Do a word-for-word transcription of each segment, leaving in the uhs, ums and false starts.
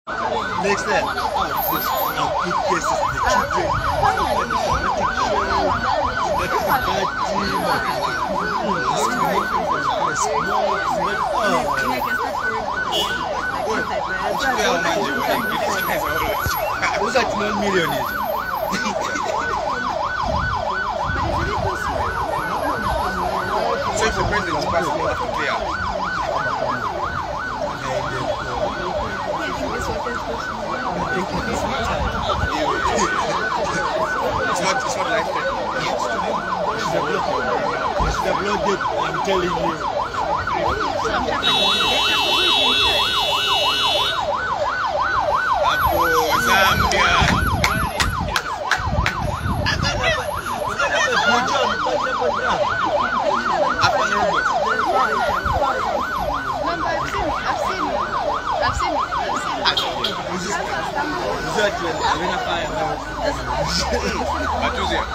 Next step. Now, good cases, the children. Who's that one million? So if the president is passing, you have to clear. It's not, it's not like that. She's a blood. She's a blood, I'm telling you. Apo Zambia. Apo Robot. I've seen it. I've seen it. I've seen it. Exactly. I'm in a fire. What is it?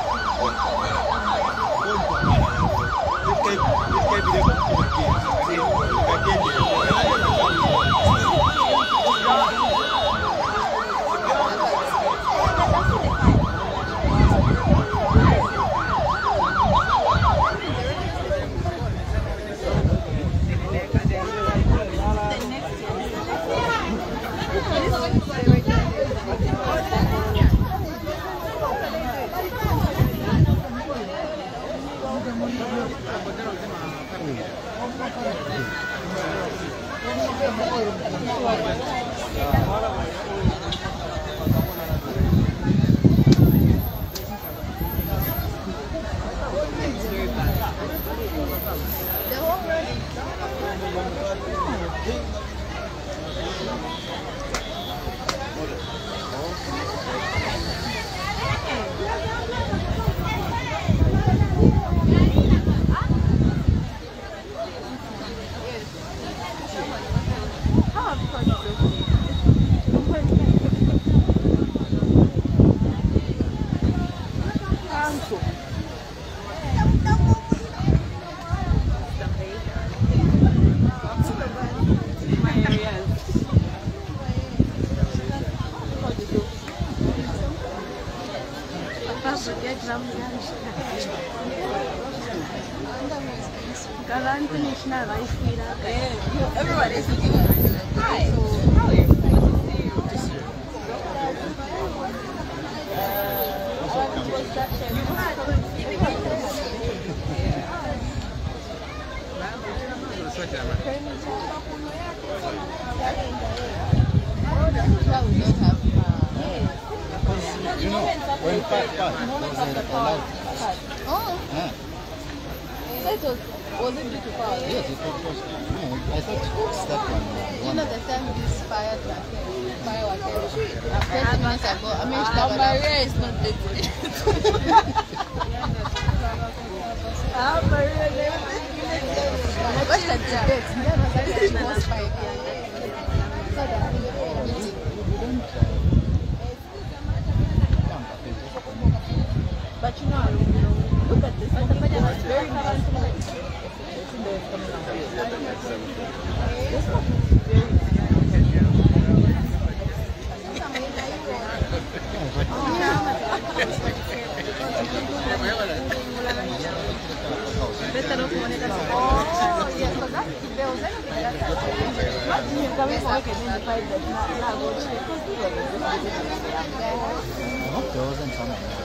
Everybody's looking at me. Hi. How are you? Good to see you. You know, when part part wasn't allowed. Oh. Yeah. So it was, was it due to power? Yes, it was. No, I thought it's that one. You know the time this fire firework thirty minutes ago, I mean, uh, Maria is not dead. Ah, Maria never did. What's the debate? Yeah, was five. But you know, look at this. It's very nice. This one is very nice. Oh, yeah, so that's the bells. I don't know.